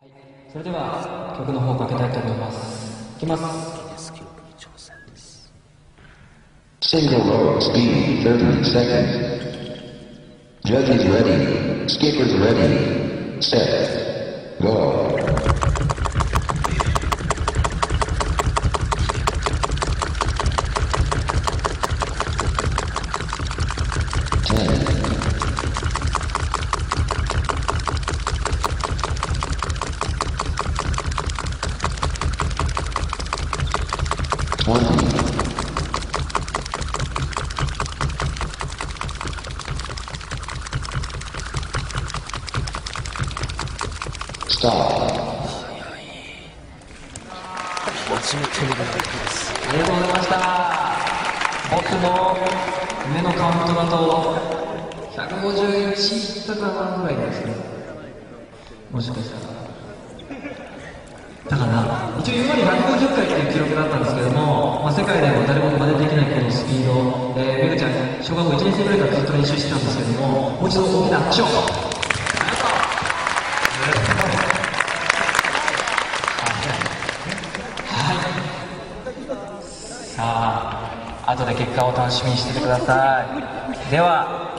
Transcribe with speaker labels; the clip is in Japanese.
Speaker 1: それでは曲の方をかけたいと思います。いきます。
Speaker 2: Single row, speed, 30 seconds. Judges ready, skippers ready, set, go. 20. Stop.
Speaker 3: 初めて見る曲です。
Speaker 1: ありがとうございました。僕の目のカウントだと151いったかなぐらいですね。もしかしたらだから一応今まで150回っていう記録だったんですけども、世界でも誰も真似できないこのスピード、めぐちゃん小学校1年生ぐらいからずっと練習してたんですけども、もう一度大きな拍手を。さあ、後で結果を楽しみにしててください。では